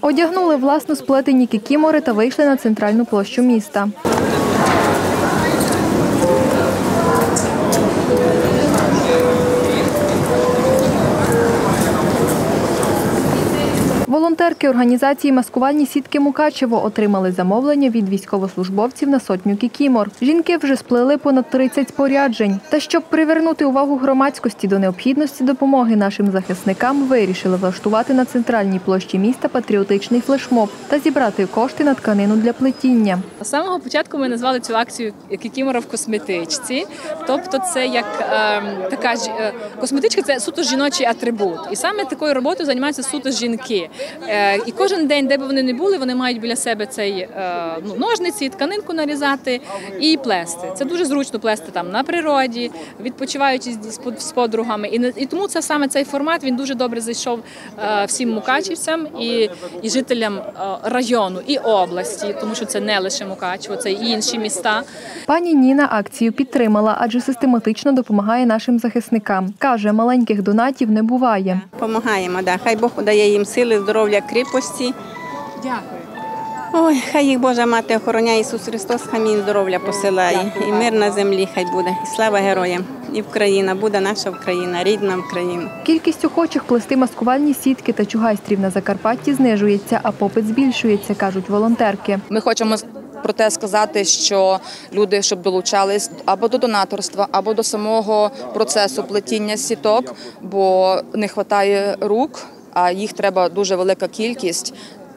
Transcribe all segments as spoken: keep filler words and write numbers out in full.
Одягнули власно сплетені кікімори та вийшли на центральну площу міста. Волонтерки організації «Маскувальні сітки Мукачево» отримали замовлення від військовослужбовців на сотню кікімор. Жінки вже сплели понад тридцять споряджень. Та щоб привернути увагу громадськості до необхідності допомоги нашим захисникам, вирішили влаштувати на центральній площі міста патріотичний флешмоб та зібрати кошти на тканину для плетіння. З самого початку ми назвали цю акцію «Кікімора в косметичці». Тобто це як е, така е, косметичка – це суто жіночий атрибут. І саме такою роботою займаються суто жінки. І кожен день, де б вони не були, вони мають біля себе цей ну, ножниці, тканинку нарізати і плести. Це дуже зручно плести там на природі, відпочиваючи з подругами. І, і тому це саме цей формат, він дуже добре зайшов всім мукачівцям і, і жителям району, і області, тому що це не лише Мукачево, це і інші міста. Пані Ніна акцію підтримала, адже систематично допомагає нашим захисникам. Каже, маленьких донатів не буває. Помагаємо, да. Хай Бог дає їм сили, здоров'я, кріпості. Дякую. Ой, хай їх Божа Мати охороняє, Ісус Христос, хай їм здоров'я посилає. І мир на землі хай буде. І слава героям. І Україна, буде наша Україна, рідна Україна. Кількість охочих плести маскувальні сітки та чугайстрів на Закарпатті знижується, а попит збільшується, кажуть волонтерки. Ми хочемо про те сказати, що люди, щоб долучались або до донаторства, або до самого процесу плетіння сіток, бо не вистачає рук, а їх треба дуже велика кількість.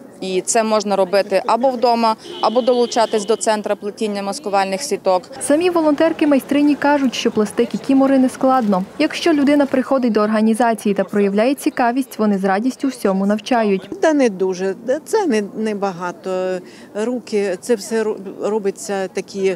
І це можна робити або вдома, або долучатись до центру плетіння маскувальних сіток. Самі волонтерки-майстрині кажуть, що плести кікімори не складно. Якщо людина приходить до організації та проявляє цікавість, вони з радістю всьому навчають. Та не дуже, це не, не багато. Руки, це все робиться такі,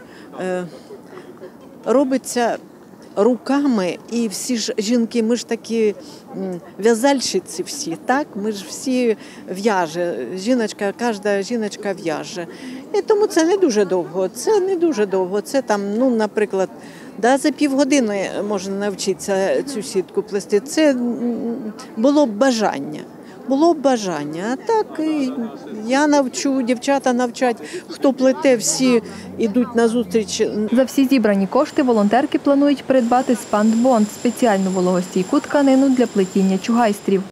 робиться руками, і всі ж жінки, ми ж такі в'язальщиці всі, так? Ми ж всі в'яже, жіночка, кожна жіночка в'яже. І тому це не дуже довго, це не дуже довго, це там, ну, наприклад, да, за півгодини можна навчитися цю сітку плести, це було б бажання. Було б бажання, а так і я навчу, дівчата навчать, хто плете, всі йдуть на зустріч. За всі зібрані кошти волонтерки планують придбати спандбонд – спеціальну вологостійку тканину для плетіння чугайстрів.